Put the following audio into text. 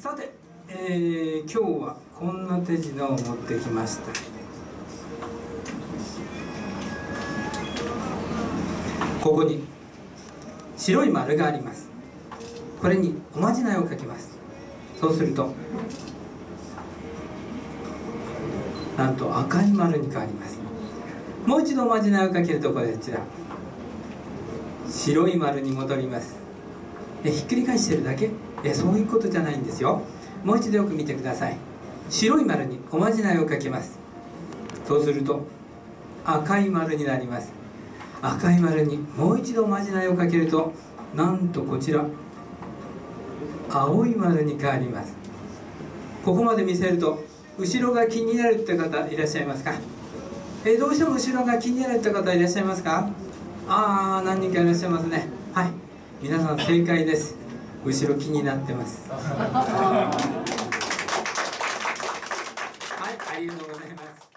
さて、今日はこんな手品を持ってきました。ここに白い丸があります。これにおまじないをかけます。そうするとなんと赤い丸に変わります。もう一度おまじないをかけるとこちら白い丸に戻ります。ひっくり返してるだけ？そういうことじゃないんですよ。もう一度よく見てください。白い丸におまじないをかけます。そうすると赤い丸になります。赤い丸にもう一度おまじないをかけるとなんとこちら青い丸に変わります。ここまで見せると後ろが気になるって方いらっしゃいますか？どうしても後ろが気になるって方いらっしゃいますか？何人かいらっしゃいますね。はい、皆さん正解です。後ろ気になってますはい、ありがとうございます。